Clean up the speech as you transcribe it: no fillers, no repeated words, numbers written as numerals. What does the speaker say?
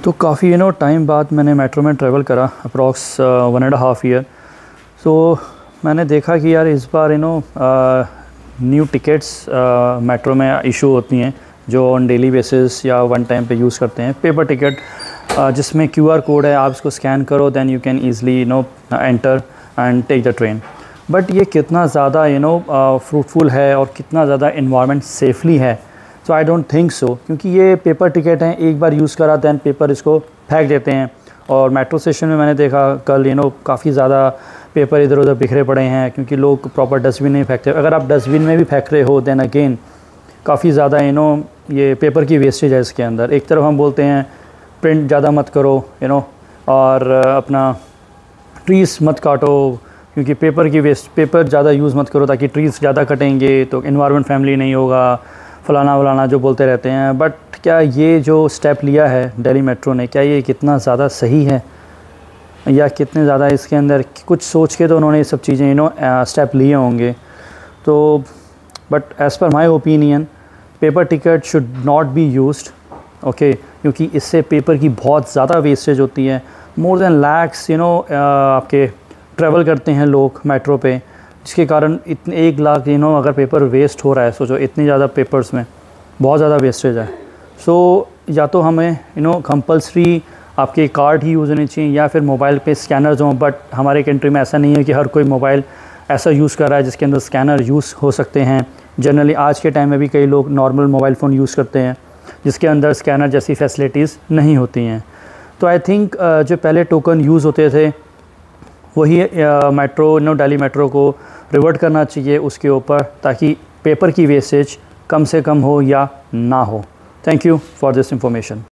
तो काफ़ी टाइम बाद मैंने मेट्रो में ट्रैवल करा, अप्रॉक्स 1.5 ईयर। सो मैंने देखा कि यार इस बार न्यू टिकट्स मेट्रो में इशू होती हैं जो ऑन डेली बेसिस या वन टाइम पे यूज़ करते हैं। पेपर टिकट जिसमें QR कोड है, आप इसको स्कैन करो then you can easily enter and take the train. But ये कितना ज़्यादा फ्रूटफुल है और कितना ज़्यादा इन्वायरमेंट सेफली है, सो आई डोंट थिंक सो, क्योंकि ये पेपर टिकट हैं, एक बार यूज़ करा दैन पेपर इसको फेंक देते हैं। और मेट्रो स्टेशन में मैंने देखा कल काफ़ी ज़्यादा पेपर इधर उधर बिखरे पड़े हैं क्योंकि लोग प्रॉपर डस्टबिन नहीं फेंकते। अगर आप डस्टबिन में भी फेंक रहे हो दैन अगेन काफ़ी ज़्यादा ये पेपर की वेस्टेज है इसके अंदर। एक तरफ हम बोलते हैं प्रिंट ज़्यादा मत करो और अपना ट्रीज़ मत काटो क्योंकि पेपर ज़्यादा यूज़ मत करो ताकि ट्रीज़ ज़्यादा कटेंगे तो इन्वायरमेंट फ्रेंडली नहीं होगा, फलाना वलाना जो बोलते रहते हैं। बट क्या ये जो स्टेप लिया है दिल्ली मेट्रो ने, क्या ये कितना ज़्यादा सही है या कितने ज़्यादा इसके अंदर कुछ सोच के तो उन्होंने ये सब चीज़ें स्टेप लिए होंगे। तो but as per my opinion paper ticket should not be used, okay, क्योंकि इससे पेपर की बहुत ज़्यादा वेस्टेज होती है। मोर देन लैक्स आपके ट्रैवल करते हैं लोग मेट्रो पे, जिसके कारण इतने 1 लाख अगर पेपर वेस्ट हो रहा है, सोचो इतनी ज़्यादा पेपर्स में बहुत ज़्यादा वेस्टेज है। सो या तो हमें कंपल्सरी आपके कार्ड ही यूज़ होने चाहिए या फिर मोबाइल पे स्कैनर्स हों। बट हमारे कंट्री में ऐसा नहीं है कि हर कोई मोबाइल ऐसा यूज़ कर रहा है जिसके अंदर स्कैनर यूज़ हो सकते हैं। जनरली आज के टाइम में भी कई लोग नॉर्मल मोबाइल फ़ोन यूज़ करते हैं जिसके अंदर स्कैनर जैसी फैसिलिटीज़ नहीं होती हैं। तो आई थिंक जो पहले टोकन यूज़ होते थे वही मेट्रो दिल्ली मेट्रो को रिवर्ट करना चाहिए उसके ऊपर, ताकि पेपर की वेस्टेज कम से कम हो या ना हो। Thank you for this information.